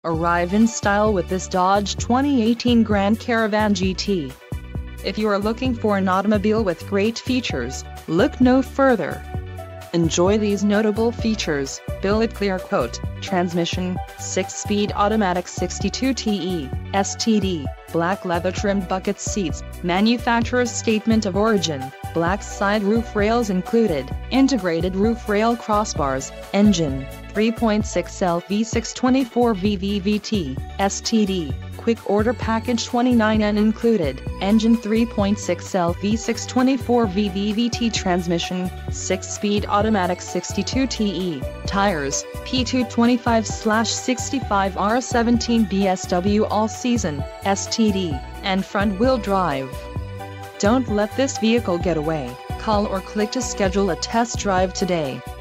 Arrive in style with this Dodge 2018 Grand Caravan GT. If you are looking for an automobile with great features, look no further. Enjoy these notable features: billet clear coat, transmission, 6-speed automatic 62TE, STD, black leather trimmed bucket seats, manufacturer's statement of origin, black side roof rails included, integrated roof rail crossbars, engine, 3.6L V6 24V VVT, STD, quick order package 29N included, engine 3.6L V6 24V VVT transmission, 6-speed automatic 62TE, tires, P225/65R17 BSW all season, STD, and front-wheel drive. Don't let this vehicle get away. Call or click to schedule a test drive today.